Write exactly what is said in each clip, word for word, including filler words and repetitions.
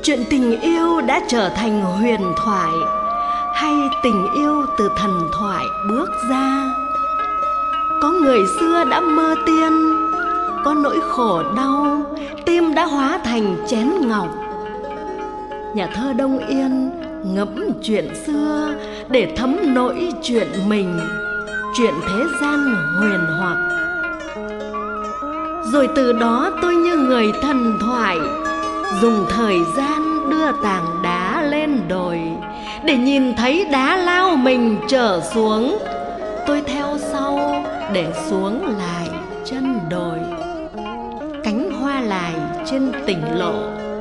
Chuyện tình yêu đã trở thành huyền thoại, hay tình yêu từ thần thoại bước ra? Có người xưa đã mơ tiên, có nỗi khổ đau, tim đã hóa thành chén ngọc. Nhà thơ Đông Yên ngẫm chuyện xưa để thấm nỗi chuyện mình, chuyện thế gian huyền hoặc. Rồi từ đó tôi như người thần thoại, dùng thời gian đưa tảng đá lên đồi, để nhìn thấy đá lao mình trở xuống. Tôi theo sau để xuống lại chân đồi, cánh hoa lại trên tỉnh lộ.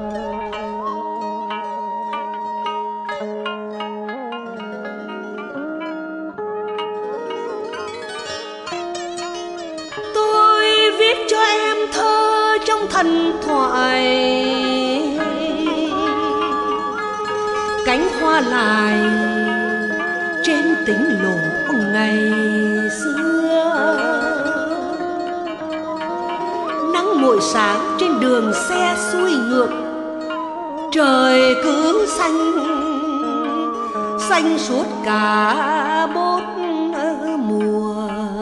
Tôi viết cho em thơ trong thần thoại, cánh hoa lại trên tỉnh lộ ngày xưa. Nắng buổi sáng trên đường xe xuôi ngược, trời cứ xanh xanh suốt cả bốn mùa.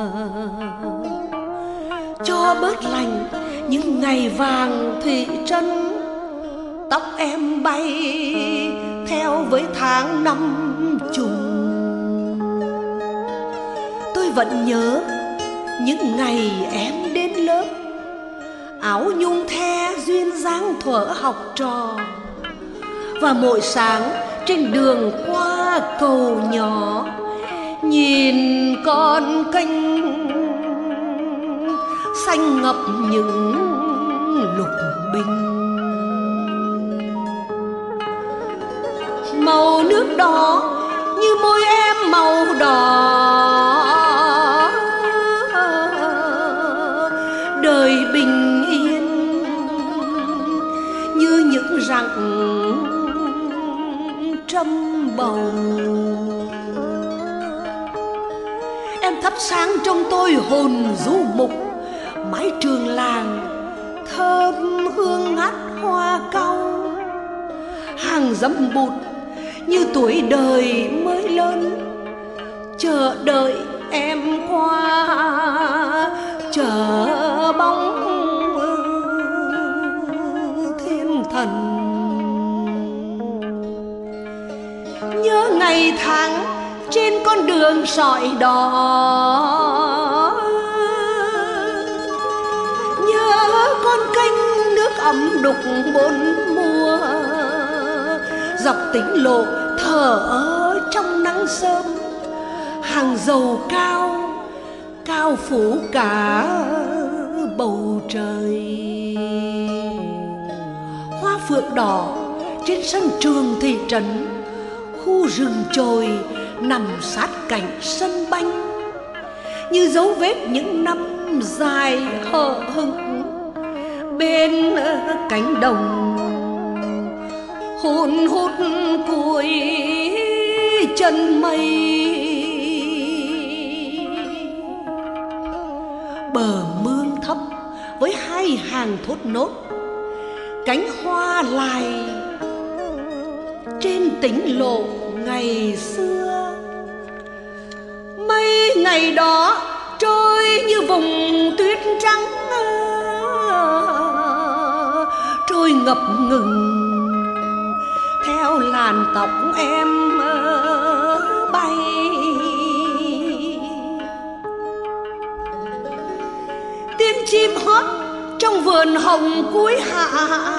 Cho bớt lạnh những ngày vàng thị trấn, tóc em bay theo với tháng năm trùng. Tôi vẫn nhớ những ngày em đến lớp, áo nhung the duyên dáng thuở học trò. Và mỗi sáng trên đường qua cầu nhỏ, nhìn con kênh xanh ngập những lục bình. Màu nước đỏ như môi em màu đỏ, đời bình yên như những rặng trăm bầu. Em thắp sáng trong tôi hồn du mục, mái trường làng thơm hương ngát hoa cau. Hàng dẫm bụt như tuổi đời mới lớn, chờ đợi em qua chờ bóng thiên thần. Nhớ ngày tháng trên con đường sỏi đỏ, nhớ con kênh nước ấm đục bốn mùa. Dọc tỉnh lộ thở ơ trong nắng sớm, hàng dầu cao cao phủ cả bầu trời. Hoa phượng đỏ trên sân trường thị trấn, khu rừng chồi nằm sát cạnh sân banh, như dấu vết những năm dài hờ hững bên cánh đồng hun hút cuối chân mây. Bờ mương thấp với hai hàng thốt nốt, cánh hoa lại trên tỉnh lộ ngày xưa. Mây ngày đó trôi như vùng tuyết trắng, trôi ngập ngừng theo làn tóc em bay. Tiếng chim hót trong vườn hồng cuối hạ,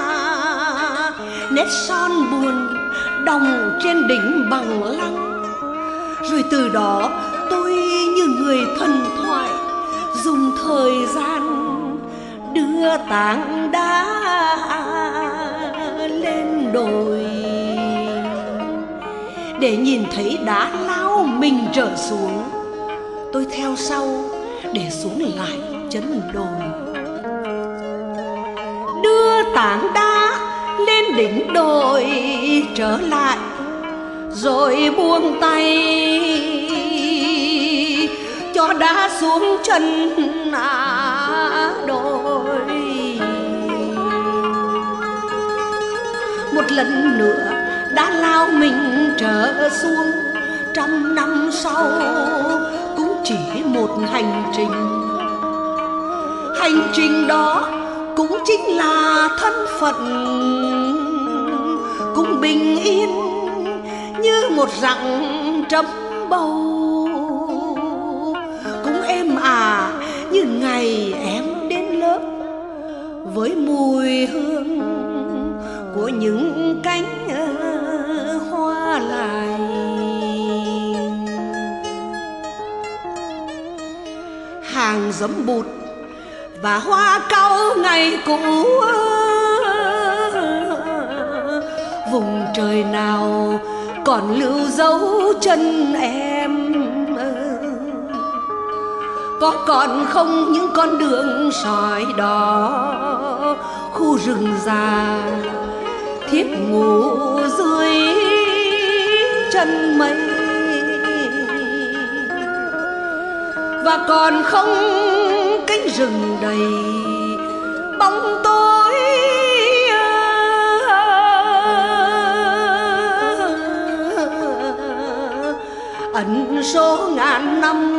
nét son buồn đọng trên đỉnh bằng lăng. Rồi từ đó tôi như người thần thoại, dùng thời gian đưa tảng đá lên đồi, để nhìn thấy đá lao mình trở xuống. Tôi theo sau để xuống lại chân đồi, đưa tảng đá lên đỉnh đồi trở lại, rồi buông tay cho đá xuống chân đồi. Một lần nữa đã lao mình trở xuống. Trăm năm sau cũng chỉ một hành trình, hành trình đó cũng chính là thân phận, cũng bình yên như một rặng trấm bầu, cũng êm ả như ngày em đến lớp, với mùi hương của những cánh hoa lại. Hàng giấm bụt và hoa cau ngày cũ, vùng trời nào còn lưu dấu chân em? Có còn không những con đường sỏi đỏ, khu rừng già thiếp ngủ dưới chân mây? Và còn không cánh rừng đầy bóng tối, ẩn số ngàn năm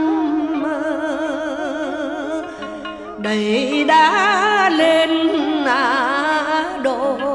đầy đá lên Á Đồi.